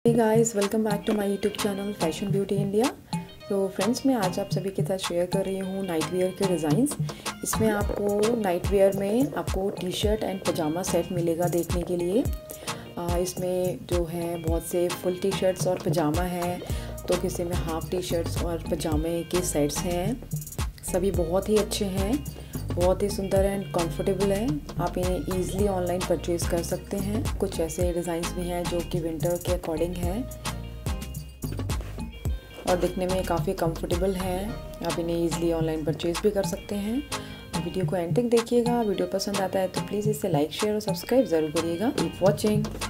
Hey guys, welcome back to my YouTube channel fashion beauty India. तो friends, मैं आज आप सभी के साथ शेयर कर रही हूँ नाइट वेयर के डिज़ाइंस। इसमें आपको नाइट वेयर में आपको T shirt and pyjama set मिलेगा देखने के लिए। इसमें जो है बहुत से फुल टी शर्ट्स और पजामा है, तो किसी में हाफ़ टी शर्ट्स और पजामे के सेट्स हैं। सभी बहुत ही अच्छे हैं, बहुत ही सुंदर एंड कंफर्टेबल है। आप इन्हें ईज़िली ऑनलाइन परचेज़ कर सकते हैं। कुछ ऐसे डिज़ाइंस भी हैं जो कि विंटर के अकॉर्डिंग हैं और दिखने में काफ़ी कंफर्टेबल हैं। आप इन्हें ईज़िली ऑनलाइन परचेज़ भी कर सकते हैं। वीडियो को एंड तक देखिएगा। वीडियो पसंद आता है तो प्लीज़ इसे लाइक, शेयर और सब्सक्राइब ज़रूर करिएगा। Keep watching.